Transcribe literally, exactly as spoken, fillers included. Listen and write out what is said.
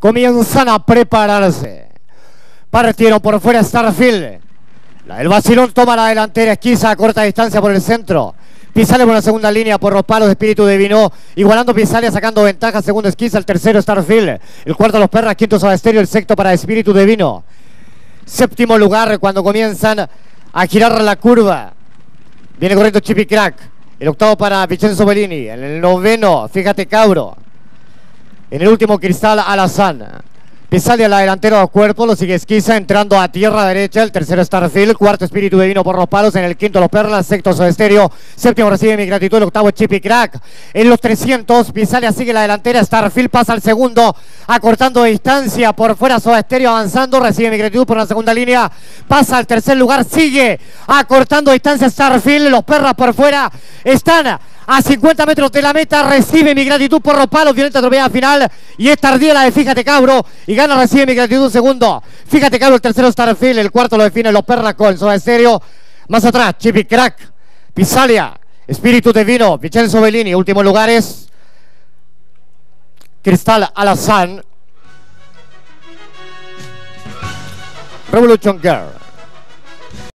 comienzan a prepararse. Partieron por fuera Starfield. El vacilón toma la delantera, esquiza a corta distancia por el centro. Pisalia por la segunda línea por los palos de Espíritu Divino. Igualando Pisalia, sacando ventaja. Segundo esquiza, el tercero Starfield. El cuarto Los Perras, quinto Soda Stereo, el sexto para Espíritu Divino. Séptimo lugar cuando comienzan a girar la curva. Viene corriendo Chippy Crack. El octavo para Vincenzo Bellini. En el noveno, fíjate Cabro. En el último Cristal Alazán. Pisalia la delantera a cuerpo, lo sigue Esquiza entrando a tierra derecha, el tercero Starfield, cuarto Espíritu Divino por los palos, en el quinto Los Perlas, sexto Soda Stereo, séptimo Recibe Mi Gratitud, el octavo Chippy Crack. En los trescientos, Pisalia sigue la delantera, Starfield pasa al segundo, acortando distancia, por fuera Soda Stereo avanzando, Recibe Mi Gratitud por la segunda línea, pasa al tercer lugar, sigue acortando distancia Starfield, Los Perras por fuera, están a cincuenta metros de la meta, Recibe Mi Gratitud por los palos, violenta atropellada final, y es tardía la de Fíjate Cabro, y gana Recibe Mi Gratitud un segundo, Fíjate Cabro el tercero Starfield, el cuarto lo define Los Perras con Soda Stereo, más atrás Chippy Crack, Pisalia, Espíritu Divino, Vincenzo Bellini, últimos lugares, Cristal Alazán, Revolution Girl.